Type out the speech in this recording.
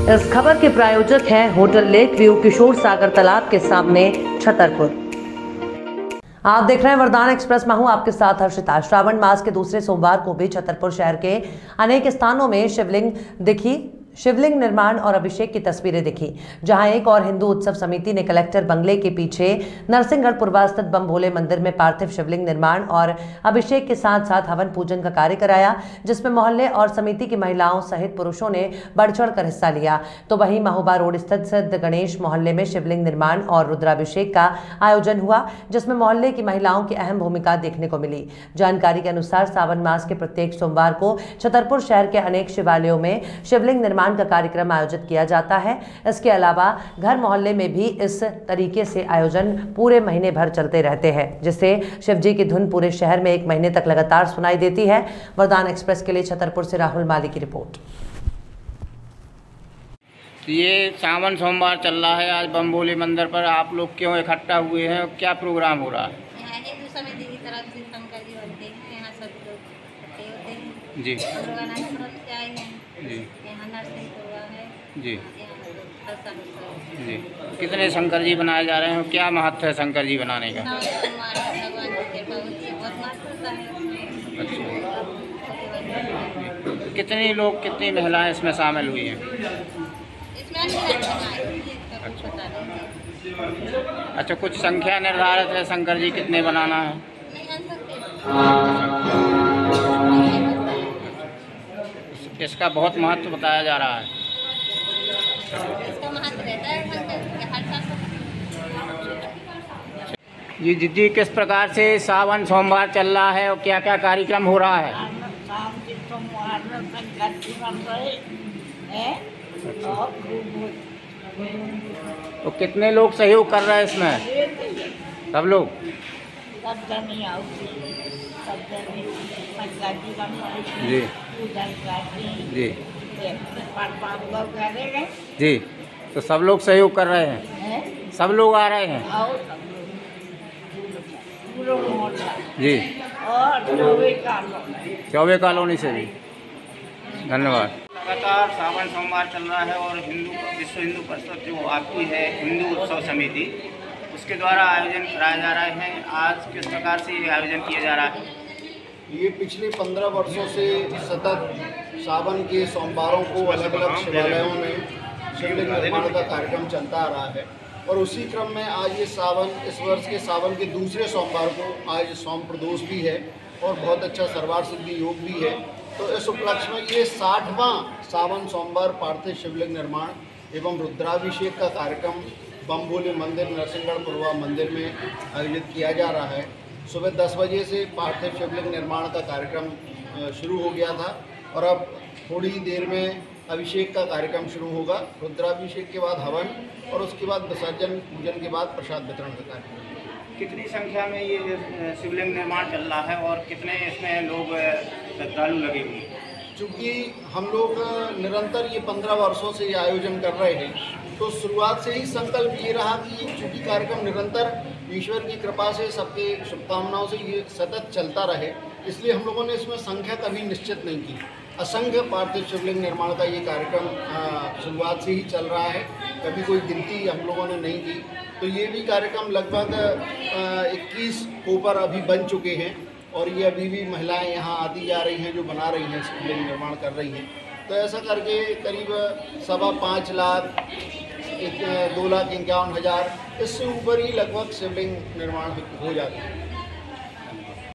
इस खबर के प्रायोजक हैं hotel lake view Kishore Sagar तालाब के सामने छतरपुर। आप देख रहे हैं वरदान एक्सप्रेस। मैं हूं आपके साथ हर्षिता। श्रावण मास के दूसरे सोमवार को भी छतरपुर शहर के अनेक स्थानों में शिवलिंग निर्माण और अभिषेक की तस्वीरें दिखी, जहां एक और हिंदू उत्सव समिति ने कलेक्टर बंगले के पीछे नरसिंहगढ़ पूर्वा स्थित बम भोले मंदिर में पार्थिव शिवलिंग निर्माण और अभिषेक के साथ साथ हवन पूजन का कार्य कराया, जिसमें मोहल्ले और समिति की महिलाओं सहित पुरुषों ने बढ़ चढ़कर हिस्सा लिया। तो वहीं महोबा रोड स्थित सिद्ध गणेश मोहल्ले में शिवलिंग निर्माण और रुद्राभिषेक का आयोजन हुआ, जिसमें मोहल्ले की महिलाओं की अहम भूमिका देखने को मिली। जानकारी के अनुसार सावन मास के प्रत्येक सोमवार को छतरपुर शहर के अनेक शिवालयों में शिवलिंग निर्माण का कार्यक्रम आयोजित किया जाता है। इसके अलावा घर मोहल्ले में भी इस तरीके से आयोजन पूरे महीने भर चलते रहते हैं, जिससे शिवजी की धुन पूरे शहर में एक महीने तक लगातार सुनाई देती है। वरदान एक्सप्रेस के लिए छतरपुर से राहुल माली की रिपोर्ट। ये सावन सोमवार चल रहा है, आज बम भोले मंदिर पर आप लोग क्यों इकट्ठा हुए हैं, क्या प्रोग्राम हो रहा है? यहाँ हिंदू समिति की तरफ से शंकर जी बनते हैं, यहाँ सब लोग इकट्ठे होते हैं जी। हम लोग अनंतपुर से आए हैं जी। यहाँ नरसिंहपुर है जी जी। कितने शंकर जी बनाए जा रहे हैं, क्या महत्व है शंकर जी बनाने का? भगवान की कृपा होती है, बहुत महत्व होता है। अच्छा, कितनी महिलाएं इसमें शामिल हुई हैं? इसमें अच्छा अच्छा, कुछ संख्या निर्धारित है शंकर जी कितने बनाना है? इसका बहुत महत्व बताया जा रहा है। इसका महत्व रहता है हर साल। जी, किस प्रकार से सावन सोमवार चल रहा है और क्या क्या कार्यक्रम हो रहा है? तो कितने लोग सहयोग कर रहे हैं इसमें? सब लोग? जी जी जी। तो सब लोग सहयोग कर रहे हैं, सब लोग आ रहे हैं जी। और चौबे कॉलोनी से भी धन्यवाद। लगातार सावन सोमवार चल रहा है और विश्व हिंदू परिषद जो आपकी है हिंदू उत्सव समिति, उसके द्वारा आयोजन कराए जा रहे हैं। आज किस प्रकार से ये आयोजन किया जा रहा है? ये पिछले 15 वर्षों से सतत सावन के सोमवारों को अलग अलग शिवालयों में शिवलिंग निर्माण का कार्यक्रम चलता आ रहा है और उसी क्रम में आज इस वर्ष के सावन के दूसरे सोमवार को आज सोम प्रदोष भी है और बहुत अच्छा सर्वार सिद्धि योग भी है। तो इस उपलक्ष्य में ये 60वां सावन सोमवार पार्थिव शिवलिंग निर्माण एवं रुद्राभिषेक का कार्यक्रम बम भोले मंदिर नरसिंहगढ़ पूर्वा मंदिर में आयोजित किया जा रहा है। सुबह 10 बजे से पार्थिव शिवलिंग निर्माण का कार्यक्रम शुरू हो गया था और अब थोड़ी देर में अभिषेक का कार्यक्रम शुरू होगा। रुद्राभिषेक के बाद हवन और उसके बाद विसर्जन पूजन के बाद प्रसाद वितरण का कार्यक्रम। कितनी संख्या में ये शिवलिंग निर्माण चल रहा है और कितने इसमें लोग श्रद्धालु लगे हुए हैं? चूँकि हम लोग निरंतर ये 15 वर्षों से ये आयोजन कर रहे हैं, तो शुरुआत से ही संकल्प ये रहा कि चूँकि कार्यक्रम निरंतर ईश्वर की कृपा से सबके शुभकामनाओं से ये सतत चलता रहे, इसलिए हम लोगों ने इसमें संख्या कभी निश्चित नहीं की। असंख्य पार्थिव शिवलिंग निर्माण का ये कार्यक्रम शुरुआत से ही चल रहा है, कभी कोई गिनती हम लोगों ने नहीं की। तो ये भी कार्यक्रम लगभग 21 कोपर अभी बन चुके हैं और ये अभी भी महिलाएं यहाँ आती जा रही हैं जो बना रही हैं, शिवलिंग निर्माण कर रही हैं। तो ऐसा करके करीब 5.25 लाख 2,51,000 इससे ऊपर ही लगभग शिवलिंग निर्माण हो जाता है।